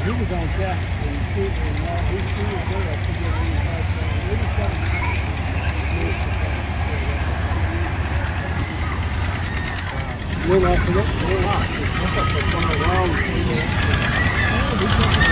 he was on tap and he was there. I forget what he was like. He was coming. Went after it. Went off. It's like one around.